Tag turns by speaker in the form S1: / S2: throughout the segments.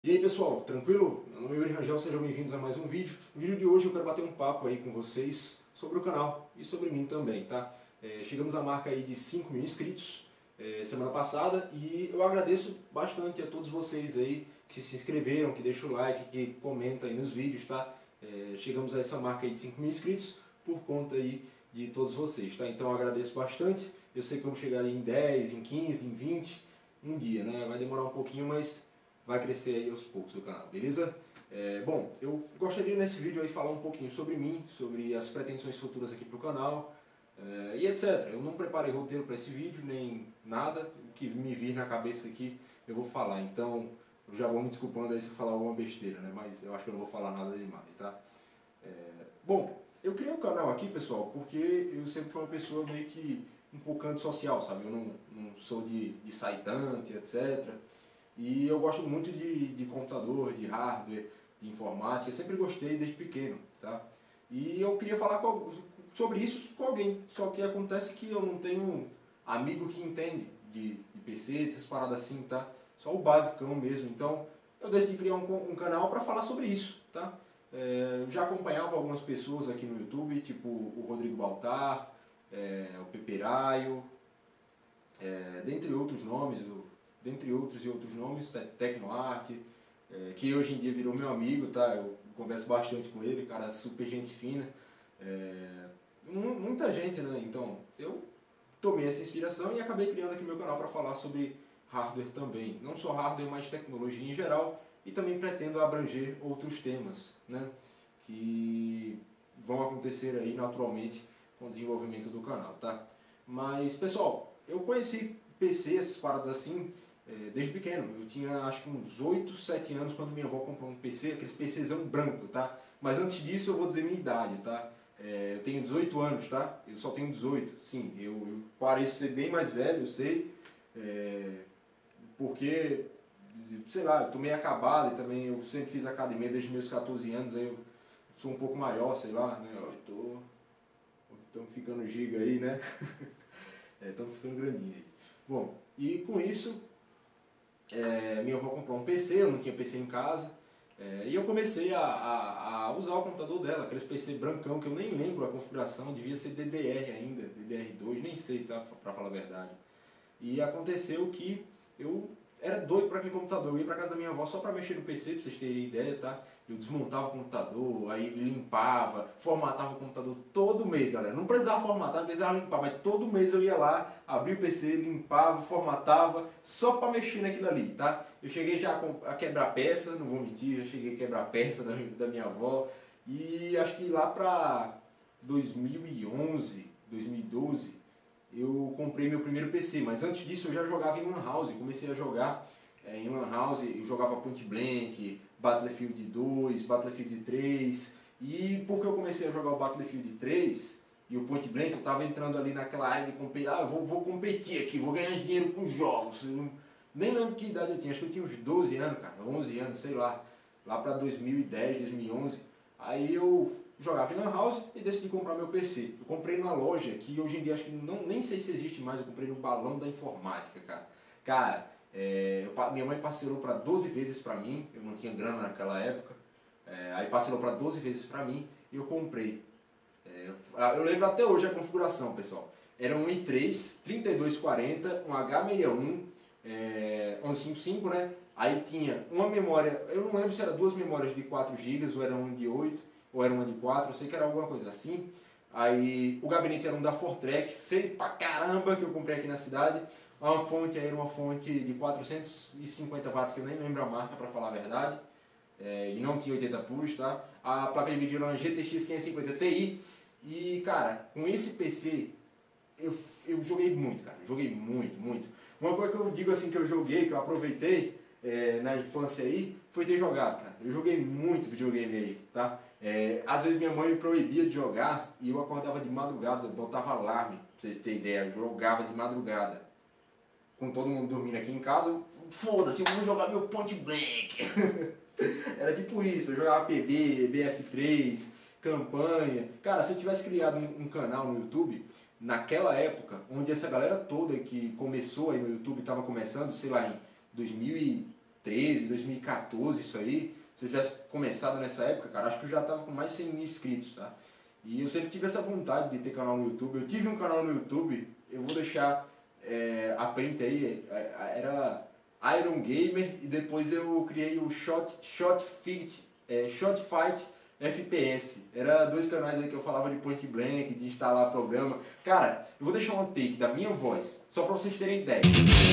S1: E aí pessoal, tranquilo? Meu nome é Yuri Rangel, sejam bem-vindos a mais um vídeo. No vídeo de hoje eu quero bater um papo aí com vocês sobre o canal e sobre mim também, tá? Chegamos à marca aí de 5 mil inscritos semana passada e eu agradeço bastante a todos vocês aí que se inscreveram, que deixam o like, que comentam aí nos vídeos, tá? Chegamos a essa marca aí de 5 mil inscritos por conta aí de todos vocês, tá? Então eu agradeço bastante. Eu sei que vamos chegar aí em 10, em 15, em 20, um dia, né? Vai demorar um pouquinho, mas vai crescer aí aos poucos o canal, beleza? Bom, eu gostaria nesse vídeo aí falar um pouquinho sobre mim, sobre as pretensões futuras aqui pro canal e etc. Eu não preparei roteiro para esse vídeo, nem nada, o que me vir na cabeça aqui eu vou falar, então eu já vou me desculpando aí se eu falar alguma besteira, né? Mas eu acho que eu não vou falar nada demais, tá? Bom, eu criei um canal aqui, pessoal, porque eu sempre fui uma pessoa meio que um pouco antissocial, sabe? Eu não sou de sair tanto, etc. E eu gosto muito de computador, de hardware, de informática, eu sempre gostei desde pequeno, tá? E eu queria falar sobre isso com alguém, só que acontece que eu não tenho amigo que entende de PC, dessas paradas assim, tá? Só o basicão mesmo, então eu decidi criar um canal para falar sobre isso, tá? Eu já acompanhava algumas pessoas aqui no YouTube, tipo o Rodrigo Baltar, o Peperaio, dentre outros nomes, dentre outros e outros nomes, Tecnoarte, que hoje em dia virou meu amigo, tá? Eu converso bastante com ele, cara, super gente fina. Muita gente, né? Então, eu tomei essa inspiração e acabei criando aqui meu canal para falar sobre hardware também. Não só hardware, mas tecnologia em geral. E também pretendo abranger outros temas, né? Que vão acontecer aí naturalmente com o desenvolvimento do canal, tá? Mas, pessoal, eu conheci PC, essas paradas assim, desde pequeno. Eu tinha acho que uns 8, 7 anos quando minha avó comprou um PC, aqueles PCzão branco, tá? Mas antes disso eu vou dizer minha idade, tá? Eu tenho 18 anos, tá? Eu só tenho 18. Sim, eu pareço ser bem mais velho, eu sei. Porque, sei lá, eu tô meio acabado e também eu sempre fiz academia desde meus 14 anos, aí eu sou um pouco maior, sei lá, né? Estamos ficando giga aí, né? Estamos ficando grandinho aí. Bom, e com isso, minha avó comprou um PC, eu não tinha PC em casa, e eu comecei a usar o computador dela, aqueles PC brancão, que eu nem lembro a configuração, devia ser DDR ainda, DDR2, nem sei, tá, pra falar a verdade. E aconteceu que eu era doido para aquele computador, eu ia para casa da minha avó só para mexer no PC, para vocês terem ideia, tá? Eu desmontava o computador, aí limpava, formatava o computador todo mês, galera. Não precisava formatar, não precisava limpar, mas todo mês eu ia lá, abria o PC, limpava, formatava, só para mexer naquilo ali, tá? Eu cheguei já a quebrar peça, não vou mentir, já cheguei a quebrar peça da minha avó, e acho que lá para 2011, 2012, eu comprei meu primeiro PC, mas antes disso eu já jogava em Lan House, comecei a jogar em Lan House, eu jogava Point Blank, Battlefield 2, Battlefield 3, e porque eu comecei a jogar o Battlefield 3 e o Point Blank, eu tava entrando ali naquela área de competir, vou competir aqui, vou ganhar dinheiro com jogos, nem lembro que idade eu tinha, acho que eu tinha uns 12 anos, cara, 11 anos, sei lá pra 2010, 2011, aí eu jogava em Lan House e decidi comprar meu PC. Eu comprei numa loja que hoje em dia acho que nem sei se existe mais, eu comprei no Balão da Informática, cara. Cara, minha mãe parcelou para 12 vezes para mim, eu não tinha grana naquela época, aí parcelou para 12 vezes para mim e eu comprei. Eu lembro até hoje a configuração, pessoal. Era um i3 3240, um H61, 1155, né? Aí tinha uma memória, eu não lembro se era duas memórias de 4 GB ou era uma de 8, ou era uma de 4, eu sei que era alguma coisa assim. Aí o gabinete era um da Fortrek, feio pra caramba, que eu comprei aqui na cidade. Uma fonte era uma fonte de 450 watts, que eu nem lembro a marca, pra falar a verdade. E não tinha 80 plus, tá? A placa de vídeo era uma GTX 550 Ti. E, cara, com esse PC, eu joguei muito, cara. Joguei muito, muito. Uma coisa que eu digo assim, que eu joguei, que eu aproveitei na infância aí, foi ter jogado, cara. Eu joguei muito videogame aí, tá? Às vezes minha mãe me proibia de jogar e eu acordava de madrugada, botava alarme, pra vocês terem ideia, eu jogava de madrugada. Com todo mundo dormindo aqui em casa, foda-se, eu vou jogar meu Point Blank. Era tipo isso, eu jogava PB, BF3, campanha. Cara, se eu tivesse criado um canal no YouTube, naquela época, onde essa galera toda que começou aí no YouTube estava começando, sei lá, em 2000 2013, 2014, isso aí, se eu tivesse começado nessa época, cara, acho que eu já tava com mais de 100 mil inscritos, tá? E eu sempre tive essa vontade de ter canal no YouTube. Eu tive um canal no YouTube, eu vou deixar a print aí, era Iron Gamer, e depois eu criei o Shot Fight FPS. Era 2 canais aí que eu falava de point blank, de instalar programa. Cara, eu vou deixar um take da minha voz, só pra vocês terem ideia.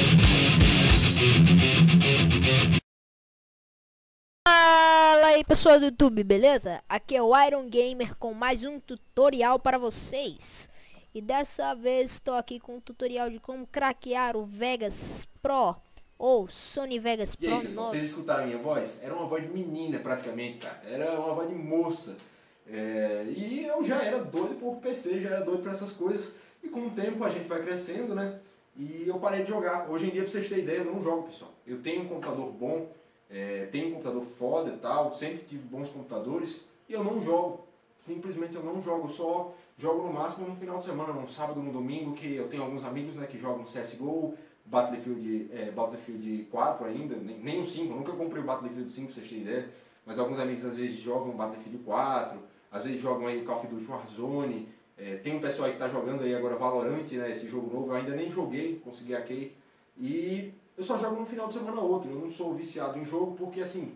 S2: Fala aí pessoal do YouTube, beleza? Aqui é o Iron Gamer com mais um tutorial para vocês. E dessa vez estou aqui com um tutorial de como craquear o Vegas Pro ou Sony Vegas Pro.
S1: E aí, pessoal, vocês escutaram a minha voz? Era uma voz de menina praticamente, cara. Era uma voz de moça. E eu já era doido por PC, já era doido por essas coisas. E com o tempo a gente vai crescendo, né? E eu parei de jogar. Hoje em dia, pra vocês terem ideia, eu não jogo, pessoal. Eu tenho um computador bom, tenho um computador foda e tal, sempre tive bons computadores e eu não jogo. Simplesmente eu não jogo, eu só jogo no máximo no final de semana, no sábado, no domingo, que eu tenho alguns amigos, né, que jogam CSGO, Battlefield 4 ainda, nem o 5, nunca comprei o Battlefield 5 pra vocês terem ideia, mas alguns amigos às vezes jogam Battlefield 4, às vezes jogam aí Call of Duty Warzone, tem um pessoal aí que tá jogando aí agora Valorant, né, esse jogo novo, eu ainda nem joguei, consegui hackei, e eu só jogo no final de semana ou outro, eu não sou viciado em jogo porque assim,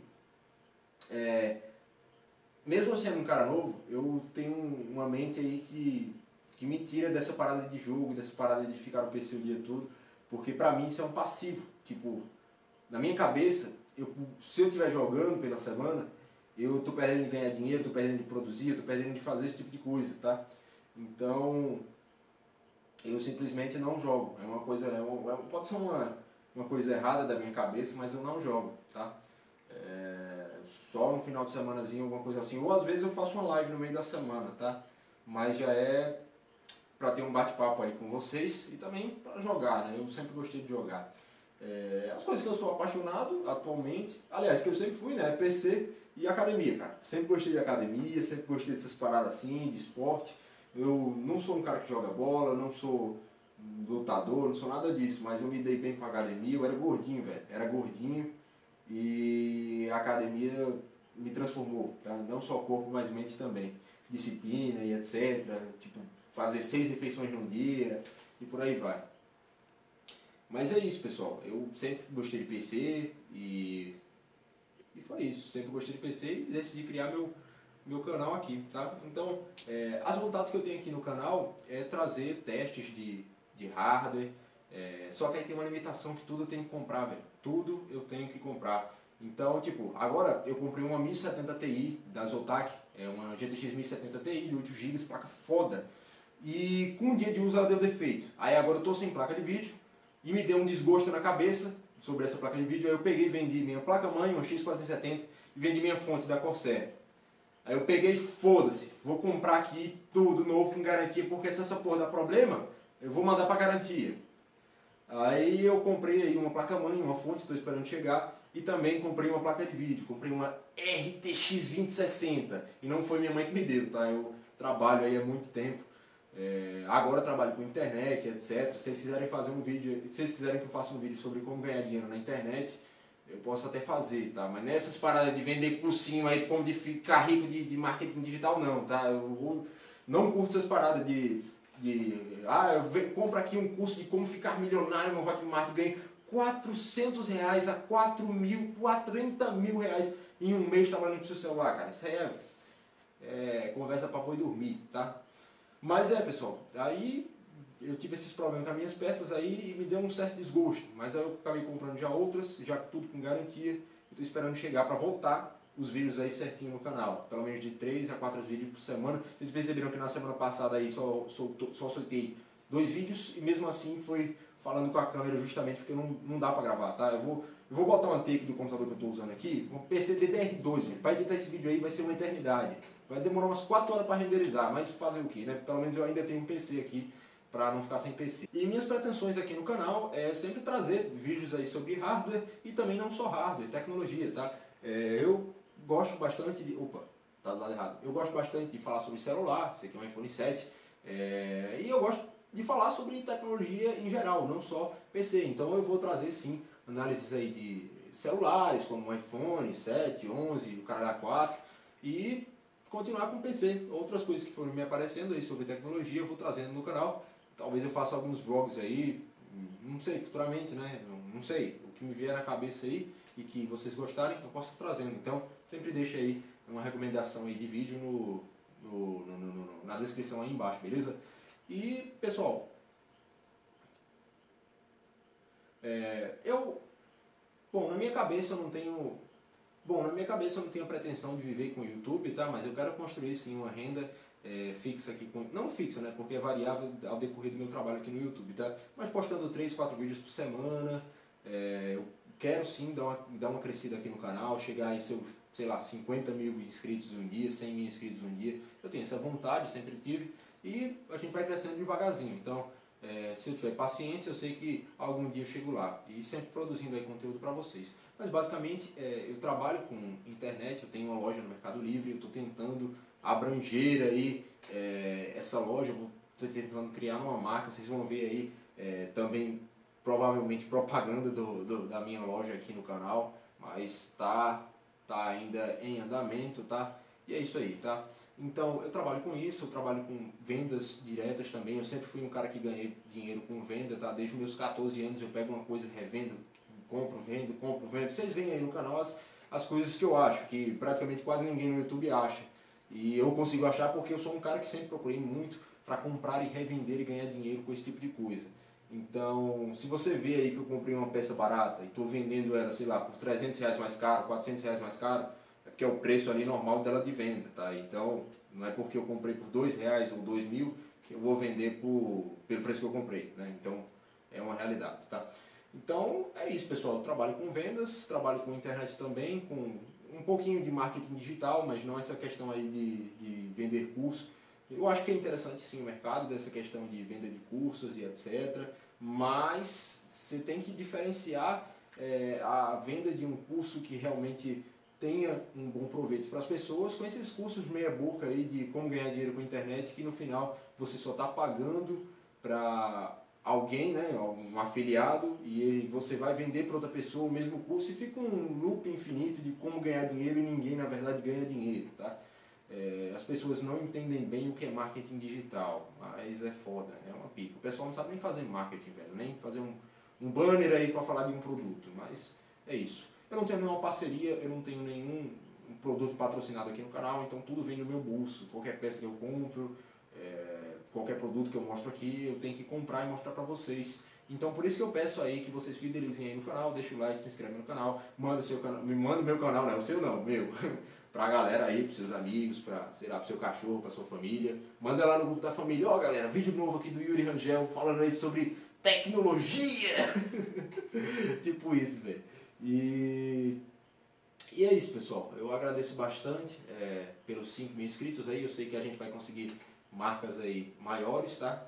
S1: mesmo sendo um cara novo, eu tenho uma mente aí que me tira dessa parada de jogo, dessa parada de ficar no PC o dia todo, porque pra mim isso é um passivo. Tipo, na minha cabeça, se eu estiver jogando pela semana, eu tô perdendo de ganhar dinheiro, tô perdendo de produzir, tô perdendo de fazer esse tipo de coisa, tá? Então, eu simplesmente não jogo. É uma coisa, pode ser uma coisa errada da minha cabeça, mas eu não jogo, tá? Só no final de semanazinho, alguma coisa assim. Ou às vezes eu faço uma live no meio da semana, tá? Mas já é pra ter um bate-papo aí com vocês e também pra jogar, né? Eu sempre gostei de jogar. As coisas que eu sou apaixonado atualmente, aliás, que eu sempre fui, né? PC e academia, cara. Sempre gostei de academia, sempre gostei dessas paradas assim, de esporte. Eu não sou um cara que joga bola, não sou lutador, não sou nada disso, mas eu me dei bem com a academia. Eu era gordinho, velho. Era gordinho. E a academia me transformou, tá? Não só corpo, mas mente também. Disciplina e etc. Tipo, fazer 6 refeições num dia e por aí vai. Mas é isso, pessoal. Eu sempre gostei de PC e foi isso. Sempre gostei de PC e decidi criar meu canal aqui, tá? Então, as vontades que eu tenho aqui no canal é trazer testes de hardware. Só que aí tem uma limitação que tudo eu tenho que comprar, velho. Tudo eu tenho que comprar. Então, tipo, agora eu comprei uma 1070 Ti da Zotac, uma GTX 1070 Ti de 8 GB, placa foda. E com um dia de uso ela deu defeito. Aí agora eu tô sem placa de vídeo e me deu um desgosto na cabeça sobre essa placa de vídeo. Aí eu peguei e vendi minha placa-mãe, uma X470, e vendi minha fonte da Corsair. Aí eu peguei, foda-se, vou comprar aqui tudo novo com garantia, porque se essa porra dá problema, eu vou mandar pra garantia. Aí eu comprei aí uma placa-mãe, uma fonte, estou esperando chegar, e também comprei uma placa de vídeo, comprei uma RTX 2060, e não foi minha mãe que me deu, tá? Eu trabalho aí há muito tempo, agora eu trabalho com internet, etc. Se vocês quiserem fazer um vídeo, se vocês quiserem que eu faça um vídeo sobre como ganhar dinheiro na internet, eu posso até fazer, tá? Mas nessas paradas de vender cursinho aí, como de ficar rico de marketing digital, não, tá? Eu não curto essas paradas eu compro aqui um curso de como ficar milionário no Hotmart e ganho R$400 a 30 mil reais em um mês trabalhando no seu celular, cara. Isso aí é conversa pra boi dormir, tá? Mas pessoal, aí eu tive esses problemas com as minhas peças aí e me deu um certo desgosto. Mas aí eu acabei comprando já outras, já tudo com garantia. Eu tô esperando chegar pra voltar os vídeos aí certinho no canal. Pelo menos de 3 a 4 vídeos por semana. Vocês perceberam que na semana passada aí só soltei 2 vídeos e mesmo assim foi falando com a câmera justamente porque não dá pra gravar, tá? Eu vou botar uma take do computador que eu tô usando aqui, um PC DDR2, velho. Pra editar esse vídeo aí vai ser uma eternidade. Vai demorar umas 4 horas pra renderizar, mas fazer o que, né? Pelo menos eu ainda tenho um PC aqui para não ficar sem PC. E minhas pretensões aqui no canal é sempre trazer vídeos aí sobre hardware e também não só hardware, tecnologia, tá? Eu gosto bastante de... Opa, tá do lado errado. Eu gosto bastante de falar sobre celular, esse aqui é um iPhone 7, e eu gosto de falar sobre tecnologia em geral, não só PC. Então eu vou trazer sim análises aí celulares, como o iPhone 7, 11, o Caralho 4, e continuar com o PC. Outras coisas que foram me aparecendo aí sobre tecnologia, eu vou trazendo no canal. Talvez eu faça alguns vlogs aí, não sei, futuramente, né? Não sei, o que me vier na cabeça aí e que vocês gostarem, então eu posso estar trazendo. Então, sempre deixa aí uma recomendação aí de vídeo na descrição aí embaixo, beleza? E, pessoal, bom, na minha cabeça eu não tenho a pretensão de viver com o YouTube, tá? Mas eu quero construir sim uma renda fixa aqui, não fixa, né? Porque é variável ao decorrer do meu trabalho aqui no YouTube, tá? Mas postando 3, 4 vídeos por semana, eu quero sim dar uma crescida aqui no canal, chegar aí seus, sei lá, 50 mil inscritos um dia, 100 mil inscritos um dia. Eu tenho essa vontade, sempre tive, e a gente vai crescendo devagarzinho. Então, se eu tiver paciência, eu sei que algum dia eu chego lá, e sempre produzindo aí conteúdo para vocês. Mas basicamente, eu trabalho com internet, eu tenho uma loja no Mercado Livre, eu estou tentando abranger aí essa loja, estou tentando criar uma marca, vocês vão ver aí também provavelmente propaganda da minha loja aqui no canal, mas tá ainda em andamento, tá? E é isso aí, tá? Então eu trabalho com isso, eu trabalho com vendas diretas também, eu sempre fui um cara que ganhei dinheiro com venda, tá? Desde os meus 14 anos eu pego uma coisa, revendo, compro, vendo, vocês veem aí no canal as coisas que eu acho, que praticamente quase ninguém no YouTube acha. E eu consigo achar porque eu sou um cara que sempre procurei muito para comprar e revender e ganhar dinheiro com esse tipo de coisa. Então, se você vê aí que eu comprei uma peça barata e estou vendendo ela, sei lá, por 300 reais mais caro, 400 reais mais caro, é porque é o preço ali normal dela de venda, tá? Então, não é porque eu comprei por 2 reais ou 2 mil que eu vou vender pelo preço que eu comprei, né? Então, é uma realidade, tá? Então, é isso, pessoal. Eu trabalho com vendas, trabalho com internet também, com um pouquinho de marketing digital, mas não essa questão aí de vender curso. Eu acho que é interessante sim o mercado dessa questão de venda de cursos e etc. Mas você tem que diferenciar a venda de um curso que realmente tenha um bom proveito para as pessoas com esses cursos meia boca aí de como ganhar dinheiro com a internet, que no final você só está pagando para alguém, né, um afiliado, e você vai vender para outra pessoa o mesmo curso e fica um loop infinito de como ganhar dinheiro e ninguém na verdade ganha dinheiro, tá? As pessoas não entendem bem o que é marketing digital, mas é foda, é uma pica. O pessoal não sabe nem fazer marketing, velho, nem fazer um banner aí para falar de um produto, mas é isso. Eu não tenho nenhuma parceria, eu não tenho nenhum produto patrocinado aqui no canal, então tudo vem do meu bolso. Qualquer peça que eu compro, qualquer produto que eu mostro aqui, eu tenho que comprar e mostrar para vocês. Então por isso que eu peço aí que vocês fidelizem aí no canal, deixa o like, se inscreve no canal, me manda o meu canal, não é o seu não, meu, pra galera aí, pros seus amigos, sei lá, pro seu cachorro, pra sua família. Manda lá no grupo da família, ó galera, vídeo novo aqui do Yuri Rangel falando aí sobre tecnologia. Tipo isso, velho. E é isso, pessoal. Eu agradeço bastante pelos 5 mil inscritos aí. Eu sei que a gente vai conseguir marcas aí maiores, tá?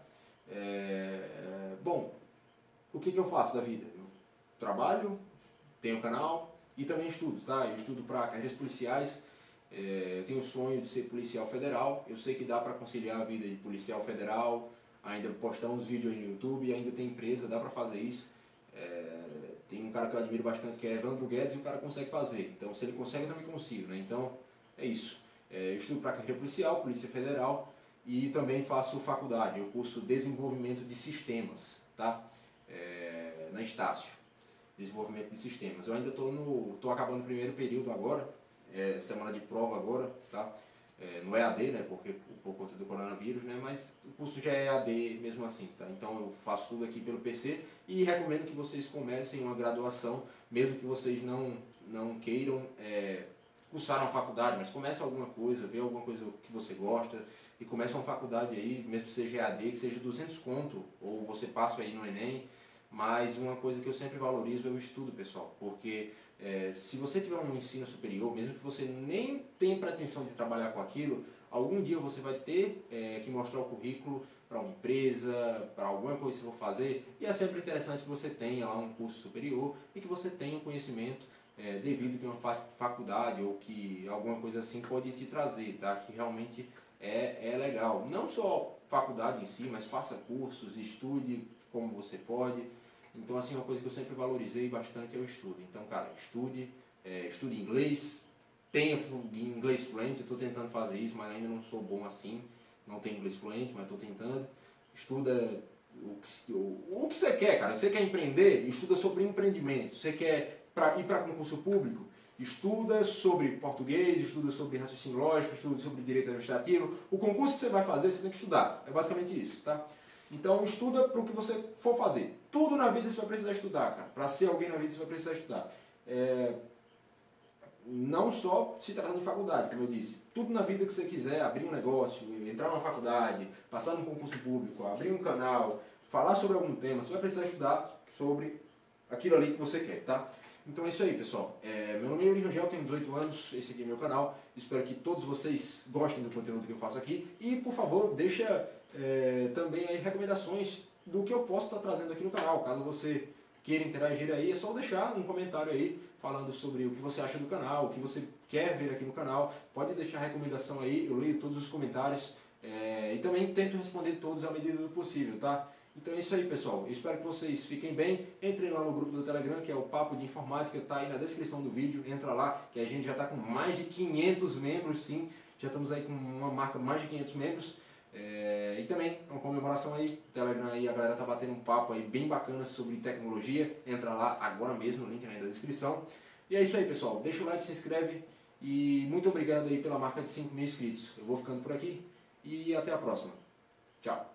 S1: Bom, o que eu faço da vida? Eu trabalho, tenho canal e também estudo, tá? Eu estudo para carreiras policiais. Eu tenho o sonho de ser policial federal. Eu sei que dá para conciliar a vida de policial federal, ainda postar uns vídeos aí no YouTube, ainda tem empresa, dá para fazer isso. Tem um cara que eu admiro bastante que é Evandro Guedes e o cara consegue fazer. Então se ele consegue, eu também consigo, né? Então é isso. Eu estudo para carreira policial, Polícia Federal, e também faço faculdade. Eu curso Desenvolvimento de Sistemas, tá? Na Estácio. Desenvolvimento de Sistemas. Eu ainda tô acabando o primeiro período agora, semana de prova agora, tá? No EAD, né? Porque por conta do coronavírus, né? Mas o curso já é EAD mesmo assim, tá? Então eu faço tudo aqui pelo PC e recomendo que vocês comecem uma graduação, mesmo que vocês não queiram cursar uma faculdade, mas comece alguma coisa, vê alguma coisa que você gosta e comece uma faculdade aí, mesmo que seja EAD, que seja 200 conto, ou você passa aí no Enem. Mas uma coisa que eu sempre valorizo é o estudo, pessoal, porque se você tiver um ensino superior, mesmo que você nem tenha pretensão de trabalhar com aquilo, algum dia você vai ter que mostrar o currículo para uma empresa, para alguma coisa que você for fazer, e é sempre interessante que você tenha lá um curso superior e que você tenha um conhecimento devido que uma faculdade ou que alguma coisa assim pode te trazer, tá? Que realmente é legal. Não só faculdade em si, mas faça cursos, estude como você pode. Então, assim, uma coisa que eu sempre valorizei bastante é o estudo. Então, cara, estude inglês, tenha inglês fluente, eu estou tentando fazer isso, mas ainda não sou bom assim, não tenho inglês fluente, mas estou tentando. Estuda o que você quer, cara. Você quer empreender? Estuda sobre empreendimento. Você quer ir para concurso público? Estuda sobre português, estuda sobre raciocínio lógico, estuda sobre direito administrativo. O concurso que você vai fazer, você tem que estudar. É basicamente isso, tá? Então, estuda para o que você for fazer. Tudo na vida você vai precisar estudar, cara. Para ser alguém na vida você vai precisar estudar. Não só se tratando de faculdade, como eu disse. Tudo na vida que você quiser, abrir um negócio, entrar numa faculdade, passar num concurso público, abrir um canal, falar sobre algum tema, você vai precisar estudar sobre aquilo ali que você quer, tá? Então é isso aí, pessoal. Meu nome é Yuri Rangel, tenho 18 anos, esse aqui é meu canal. Espero que todos vocês gostem do conteúdo que eu faço aqui. E, por favor, deixa também aí recomendações do que eu posso estar trazendo aqui no canal. Caso você queira interagir aí, é só deixar um comentário aí falando sobre o que você acha do canal, o que você quer ver aqui no canal. Pode deixar recomendação aí, eu leio todos os comentários e também tento responder todos à medida do possível, tá? Então é isso aí, pessoal. Eu espero que vocês fiquem bem. Entrem lá no grupo do Telegram, que é o Papo de Informática, tá aí na descrição do vídeo. Entra lá, que a gente já está com mais de 500 membros, sim. Já estamos aí com uma marca de mais de 500 membros. E também, uma comemoração aí, o Telegram aí, a galera tá batendo um papo aí bem bacana sobre tecnologia. Entra lá agora mesmo, o link aí na descrição. E é isso aí, pessoal. Deixa o like, se inscreve. E muito obrigado aí pela marca de 5.000 inscritos. Eu vou ficando por aqui e até a próxima. Tchau.